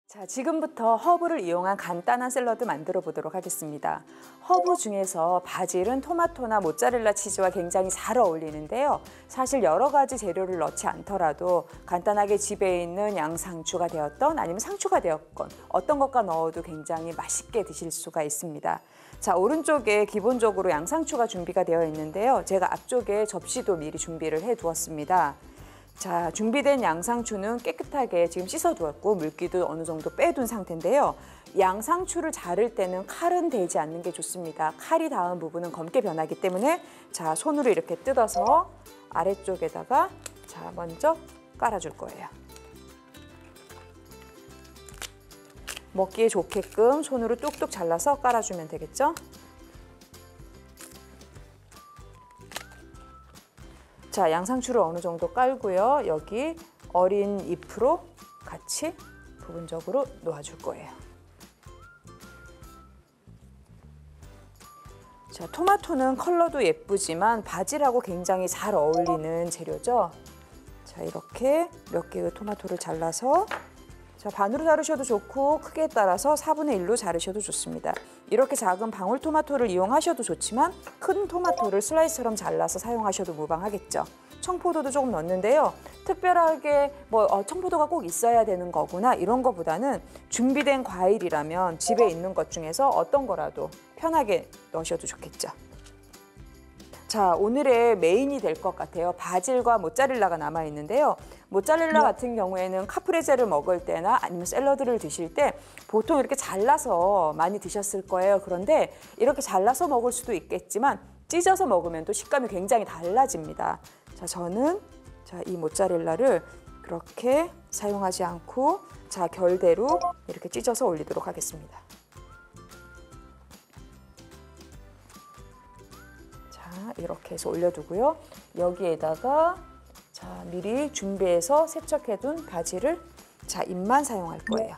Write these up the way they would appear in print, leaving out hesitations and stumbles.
자, 지금부터 허브를 이용한 간단한 샐러드 만들어 보도록 하겠습니다. 허브 중에서 바질은 토마토나 모짜렐라 치즈와 굉장히 잘 어울리는데요. 사실 여러 가지 재료를 넣지 않더라도 간단하게 집에 있는 양상추가 되었던 아니면 상추가 되었건 어떤 것과 넣어도 굉장히 맛있게 드실 수가 있습니다. 자, 오른쪽에 기본적으로 양상추가 준비가 되어 있는데요. 제가 앞쪽에 접시도 미리 준비를 해 두었습니다. 자, 준비된 양상추는 깨끗하게 지금 씻어두었고 물기도 어느 정도 빼둔 상태인데요. 양상추를 자를 때는 칼은 대지 않는 게 좋습니다. 칼이 닿은 부분은 검게 변하기 때문에 자, 손으로 이렇게 뜯어서 아래쪽에다가 자, 먼저 깔아줄 거예요. 먹기에 좋게끔 손으로 뚝뚝 잘라서 깔아주면 되겠죠? 자, 양상추를 어느 정도 깔고요. 여기 어린 잎으로 같이 부분적으로 놓아줄 거예요. 자, 토마토는 컬러도 예쁘지만 바질하고 굉장히 잘 어울리는 재료죠. 자, 이렇게 몇 개의 토마토를 잘라서 자, 반으로 자르셔도 좋고 크기에 따라서 4분의 1로 자르셔도 좋습니다. 이렇게 작은 방울토마토를 이용하셔도 좋지만 큰 토마토를 슬라이스처럼 잘라서 사용하셔도 무방하겠죠. 청포도도 조금 넣는데요. 특별하게 청포도가 꼭 있어야 되는 거구나 이런 거보다는 준비된 과일이라면 집에 있는 것 중에서 어떤 거라도 편하게 넣으셔도 좋겠죠. 자, 오늘의 메인이 될 것 같아요. 바질과 모짜렐라가 남아있는데요. 모짜렐라 같은 경우에는 카프레제를 먹을 때나 아니면 샐러드를 드실 때 보통 이렇게 잘라서 많이 드셨을 거예요. 그런데 이렇게 잘라서 먹을 수도 있겠지만 찢어서 먹으면 또 식감이 굉장히 달라집니다. 자, 저는 이 모짜렐라를 그렇게 사용하지 않고 자, 결대로 이렇게 찢어서 올리도록 하겠습니다. 이렇게 해서 올려두고요. 여기에다가 자, 미리 준비해서 세척해둔 바질을 자, 잎만 사용할 거예요.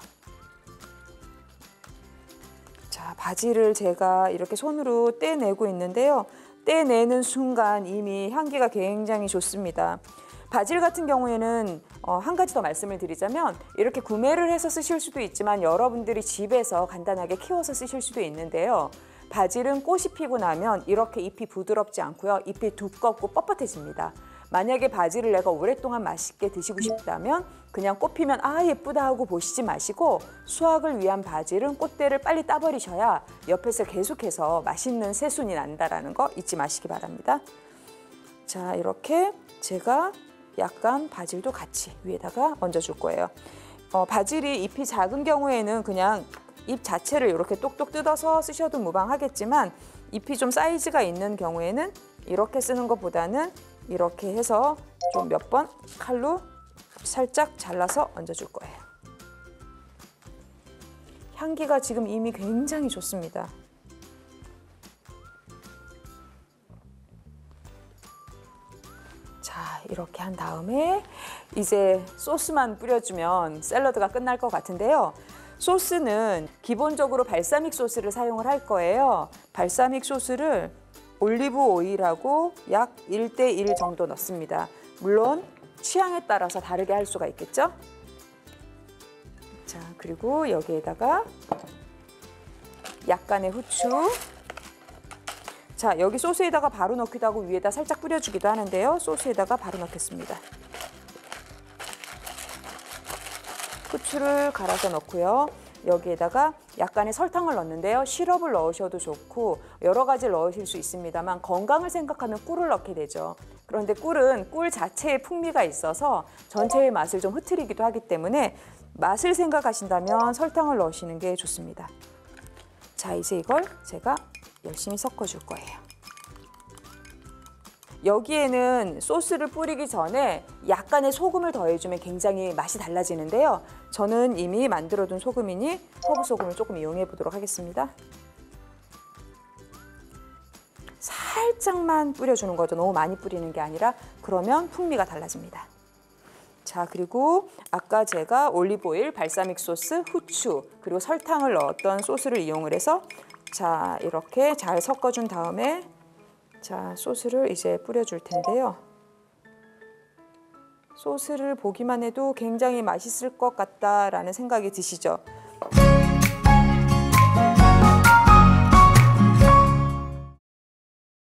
자, 바질을 제가 이렇게 손으로 떼내고 있는데요. 떼내는 순간 이미 향기가 굉장히 좋습니다. 바질 같은 경우에는 한 가지 더 말씀을 드리자면 이렇게 구매를 해서 쓰실 수도 있지만 여러분들이 집에서 간단하게 키워서 쓰실 수도 있는데요. 바질은 꽃이 피고 나면 이렇게 잎이 부드럽지 않고요. 잎이 두껍고 뻣뻣해집니다. 만약에 바질을 내가 오랫동안 맛있게 드시고 싶다면 그냥 꽃 피면 아 예쁘다 하고 보시지 마시고 수확을 위한 바질은 꽃대를 빨리 따버리셔야 옆에서 계속해서 맛있는 새순이 난다는 거 잊지 마시기 바랍니다. 자, 이렇게 제가 약간 바질도 같이 위에다가 얹어줄 거예요. 바질이 잎이 작은 경우에는 그냥 잎 자체를 이렇게 똑똑 뜯어서 쓰셔도 무방하겠지만 잎이 좀 사이즈가 있는 경우에는 이렇게 쓰는 것보다는 이렇게 해서 좀 몇 번 칼로 살짝 잘라서 얹어줄 거예요. 향기가 지금 이미 굉장히 좋습니다. 자, 이렇게 한 다음에 이제 소스만 뿌려주면 샐러드가 끝날 것 같은데요. 소스는 기본적으로 발사믹 소스를 사용을 할 거예요. 발사믹 소스를 올리브 오일하고 약 1대1 정도 넣습니다. 물론 취향에 따라서 다르게 할 수가 있겠죠? 자, 그리고 여기에다가 약간의 후추. 자, 여기 소스에다가 바로 넣기도 하고 위에다 살짝 뿌려주기도 하는데요. 소스에다가 바로 넣겠습니다. 후추를 갈아서 넣고요. 여기에다가 약간의 설탕을 넣는데요. 시럽을 넣으셔도 좋고 여러 가지를 넣으실 수 있습니다만 건강을 생각하면 꿀을 넣게 되죠. 그런데 꿀은 꿀 자체의 풍미가 있어서 전체의 맛을 좀 흐트리기도 하기 때문에 맛을 생각하신다면 설탕을 넣으시는 게 좋습니다. 자, 이제 이걸 제가 열심히 섞어줄 거예요. 여기에는 소스를 뿌리기 전에 약간의 소금을 더해주면 굉장히 맛이 달라지는데요. 저는 이미 만들어둔 소금이니 허브 소금을 조금 이용해 보도록 하겠습니다. 살짝만 뿌려주는 거죠. 너무 많이 뿌리는 게 아니라 그러면 풍미가 달라집니다. 자, 그리고 아까 제가 올리브 오일, 발사믹 소스, 후추, 그리고 설탕을 넣었던 소스를 이용을 해서 자, 이렇게 잘 섞어준 다음에 자, 소스를 이제 뿌려줄 텐데요. 소스를 보기만 해도 굉장히 맛있을 것 같다라는 생각이 드시죠?